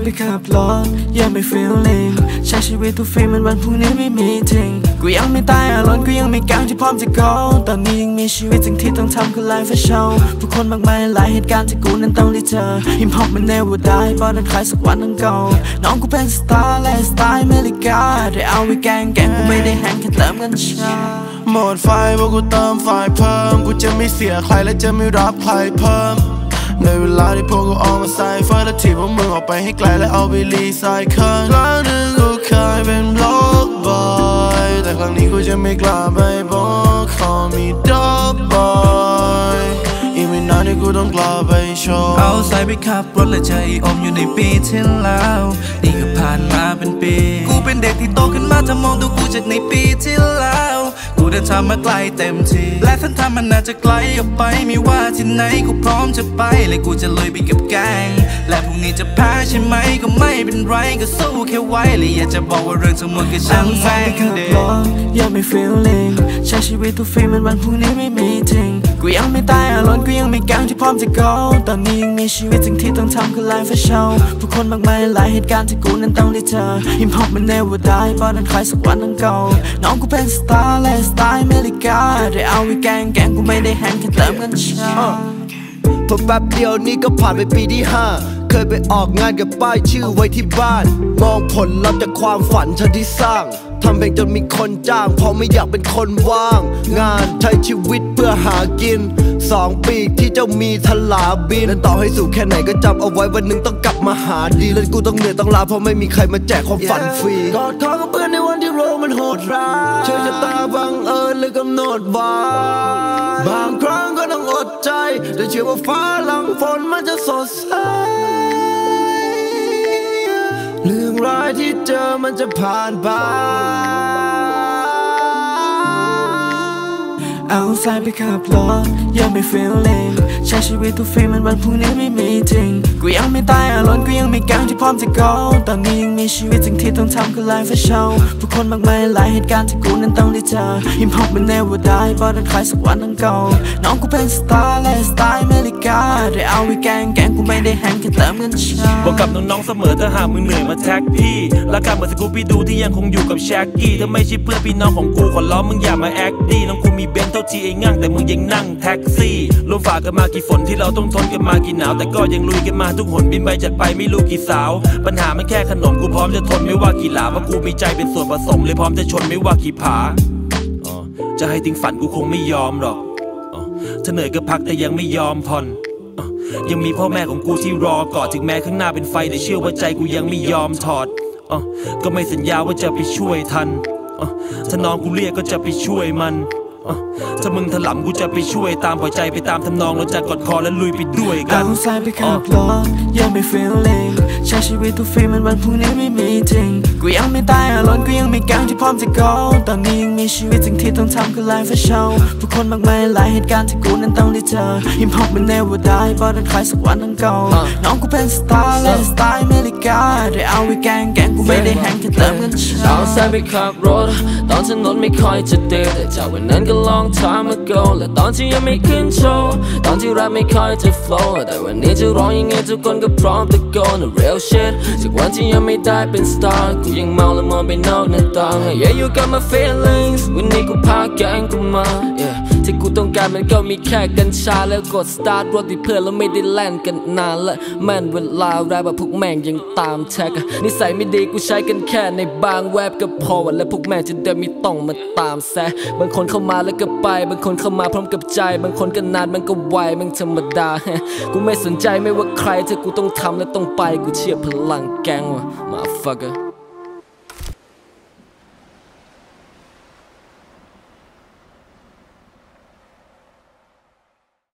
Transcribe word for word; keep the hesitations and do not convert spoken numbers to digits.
ไปขับรถยังไม่ feeling ใช้ชีวิตทุกฟีมันวันพรุ่งนี้ไม่มีจริงกูยังไม่ตายอารมณ์กูยังไม่แกงที่พร้อมจะ go ตอนนี้ยังมีชีวิตสิ่งที่ต้องทำคือ life for show ผู้คนมากมายหลายเหตุการณ์ที่กูนั้นต้องได้เจอ hip hop มัน never die เพราะนั้นใครสักวันต้อง go น้องกูเป็นสตาร์และสไตล์อเมริกาได้เอาไว้แกงแกงกูไม่ได้แฮงแค่เติมเงินชาหมดไฟเพราะกูเติมไฟเพิ่มกูจะไม่เสียใครและจะไม่รับใครเพิ่มในเวลาที่พวกกูออกมาใส่เฟอร์และที่พวกมึงออกไปให้ไกลและเอาไปรีไซเคิลครั้งหนึ่งกูเคยเป็นบล็อกบอยแต่ครั้งนี้กูจะไม่กล้าไปบอก call me dog boy อีกไม่นานที่กูต้องกลับไปโชว์เอาสายไปขับรถและใจอมอยู่ในปีที่แล้วนี่ก็ผ่านมาเป็นปีกูเป็นเด็กที่โตขึ้นมาถ้ามองตัวกูจากในปีที่แล้วกูเดินทางมาไกลเต็มทีและเส้นทางมันน่าจะไกลออกไปไม่ว่าที่ไหนกูพร้อมจะไปและกูจะลุยไปกับแกงและพรุ่งนี้จะแพ้ใช่ไหมก็ไม่เป็นไรก็สู้แค่ไว้และอยากจะบอกว่าเรื่องทั้งหมดก็ช่างแม่งเด็กยังไม่ feeling ใช้ชีวิตทุกฟีมันวันพรุ่งนี้ไม่มีจริงกูยังไม่ตายอารมณ์กูยังไม่แกงที่พร้อมจะ go ตอนนี้ยังมีชีวิตสิ่งที่ต้องทำคือ life for show ผู้คนมากมายหลายเหตุการณ์ที่กูนั้นต้องได้เจอ hip hop มัน never die เพราะนั้นใครสักวันต้อง go น้องกูเป็นสตาร์และสไตล์อเมริกาได้เอาไว้แกงแกงกูไม่ได้แฮงแค่เติมเงินชาพอแป๊บเดียวนี้ก็ผ่านไปปีที่ห้าเคยไปออกงานกับป้ายชื่อไว้ที่บ้านมองผลลัพธ์จากความฝันฉันที่สร้างทำเพลงจนมีคนจ้างเพราะไม่อยากเป็นคนว่างงานใช้ชีวิตเพื่อหากินสองปีที่เจ้ามีทลาบินและต่อให้สู่แค่ไหนก็จำเอาไว้วันหนึ่งต้องกลับมาหาดีและกูต้องเหนื่อยต้องลาเพราะไม่มีใครมาแจกความฝันฟรีกอดคอกับเพื่อนในวันที่โลกมันโหดร้ายเชื่อชะตาบังเอิญเลยกำหนดไว้บางครั้งก็ต้องอดใจแต่เชื่อว่าฟ้าหลังฝนมันจะสดใสเรื่องร้ายที่เจอมันจะผ่านไปเอาสายไปขับรถยังไม่ feeling ใช้ชีวิตทุกฟีมันวันพรุ่งนี้ไม่มีจริงกูยังไม่ตายอารมณ์กูยังไม่แกงที่พร้อมจะ go ตอนนี้ยังมีชีวิตสิ่งที่ต้องทำคือ life for show ผู้คนมากมายหลายเหตุการณ์ที่กูนั้นต้องได้เจอ hip hop มัน never die เพราะนั้นใครสักวันต้อง go น้องกูเป็นสตาร์และสไตล์อเมริกาได้เอาไว้แกงแกงกูไม่ได้แฮงแค่เติมเงินชาบอกกับน้องๆเสมอถ้าหากมึงเหนื่อยมาแท็กพี่และการเหมือนสกูปี้ดูที่ยังคงอยู่กับแช็กกี้ถ้าไม่ใช่เพื่อนพี่น้องของกูขอร้องมึงอย่ามาแอคดี้น้องกูมีเบนซ์เท่าทีไอ้งั่งแต่มึงยังนั่งแท็กซี่ลมฝ่ากันมากี่ฝนที่เราต้องทนกันมากี่หนาวแต่ก็ยังลุยกันมาทุกหนบินไปจัดไปไม่รู้กี่สาวปัญหามันแค่ขนมกูพร้อมจะทนไม่ว่ากี่หลาเพราะกูมีใจเป็นส่วนผสมเลยพร้อมจะชนไม่ว่ากี่ผาจะให้ทิ้งฝันกูคงไม่ยอมหรอกถ้าเหนื่อยก็พักแต่ยังไม่ยอมผ่อนยังมีพ่อแม่ของกูที่รอกอดถึงแม้ข้างหน้าเป็นไฟแต่เชื่อว่าใจกูยังไม่ยอมถอดก็ไม่สัญญาว่าจะไปช่วยทันถ้าน้องกูเรียกก็จะไปช่วยมันถ้ามึงถลำกูจะไปช่วยตามปล่อยใจไปตามทำนองเราจะกอดคอและลุยไปด้วยกันเอาสายไปขับรถยังไม่ feeling ใช้ชีวิตทุกฟีมันวันพรุ่งนี้ไม่มีจริงกูยังไม่ตายอารมณ์กูยังไม่แกงที่พร้อมจะ go ตอนนี้ยังมีชีวิตสิ่งที่ต้องทำคือ life for show ผู้คนมากมายหลายเหตุการณ์ที่กูนั้นต้องได้เจอ hip hop มัน never die เพราะนั้นใครสักวันต้อง go น้องกูเป็นสตาร์และสไตล์อเมริกาได้เอาไว้แกงแกงกูไม่ได้แฮงแค่เติมเงินชาเอาสายไปขับรถตอนถนนไม่ค่อยจะเดินแต่จากวันนั้นก็long time ago และตอนที่ยังไม่ขึ้นโชว์ตอนที่แรปไม่ค่อยจะ flow แต่วันนี้จะร้องยังไงทุกคนก็พร้อมตะโกน real shit จากวันที่ยังไม่ได้เป็น star กูยังเมาและมองไปนอกหน้าต่าง yeah you got my feelings วันนี้กูพาแกงกูมา yeah ที่กูต้องการมันก็มีแค่กัญชาแล้วกด start รถที่เพื่อนแล้วไม่ได้แล่นกันนานและแม่นเวลาแรปแบบพวกแม่งยังตามแท็กนิสัยไม่ดีกูใช้กันแค่ในบางแวบก็พอและพวกแม่งจะเดินไม่ต้องมาตามแซะบางคนเข้ามาแล้วก็ไปบางคนเข้ามาพร้อมกับใจบางคนก็นานมันก็ไวมันธรรมดากูไม่สนใจไม่ว่าใครถ้ากูต้องทำและต้องไปกูเชื่อพลังแก๊งว่ะ motherfucker